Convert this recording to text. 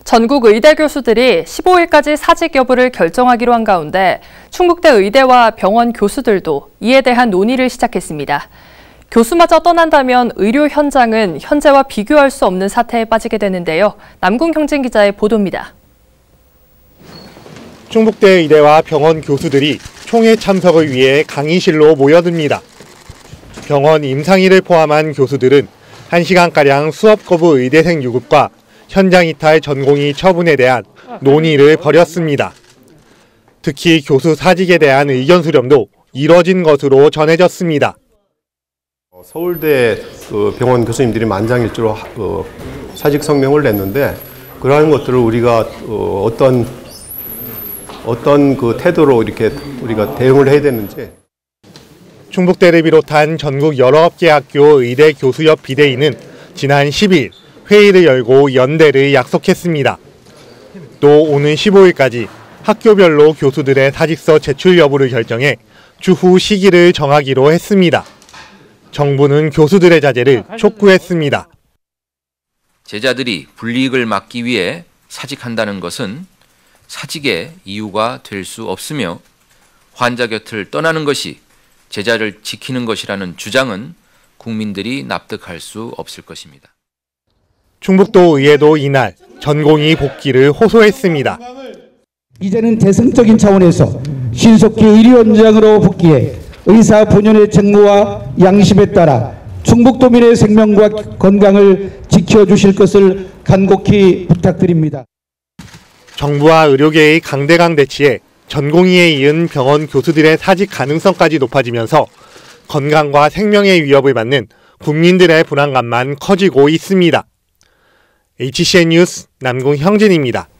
전국 의대 교수들이 15일까지 사직 여부를 결정하기로 한 가운데 충북대 의대와 병원 교수들도 이에 대한 논의를 시작했습니다. 교수마저 떠난다면 의료 현장은 현재와 비교할 수 없는 사태에 빠지게 되는데요. 남궁형진 기자의 보도입니다. 충북대 의대와 병원 교수들이 총회 참석을 위해 강의실로 모여듭니다. 병원 임상의를 포함한 교수들은 1시간가량 수업 거부 의대생 유급과 현장 이탈 전공의 처분에 대한 논의를 벌였습니다. 특히 교수 사직에 대한 의견 수렴도 이뤄진 것으로 전해졌습니다. 서울대 병원 교수님들이 만장일치로 사직 성명을 냈는데 그러한 것들을 우리가 어떤 그 태도로 이렇게 우리가 대응을 해야 되는지. 충북대를 비롯한 전국 19개 학교 의대 교수협 비대위는 지난 10일 회의를 열고 연대를 약속했습니다. 또 오는 15일까지 학교별로 교수들의 사직서 제출 여부를 결정해 추후 시기를 정하기로 했습니다. 정부는 교수들의 자제를 촉구했습니다. 제자들이 불이익을 막기 위해 사직한다는 것은 사직의 이유가 될 수 없으며 환자 곁을 떠나는 것이 제자를 지키는 것이라는 주장은 국민들이 납득할 수 없을 것입니다. 충북도 의회도 이날 전공의 복귀를 호소했습니다. 이제는 대승적인 차원에서 신속히 의료 현장으로 복귀해 의사 본연의 책무와 양심에 따라 충북도민의 생명과 건강을 지켜주실 것을 간곡히 부탁드립니다. 정부와 의료계의 강대강 대치에 전공의에 이은 병원 교수들의 사직 가능성까지 높아지면서 건강과 생명의 위협을 받는 국민들의 불안감만 커지고 있습니다. HCN 뉴스 남궁형진입니다.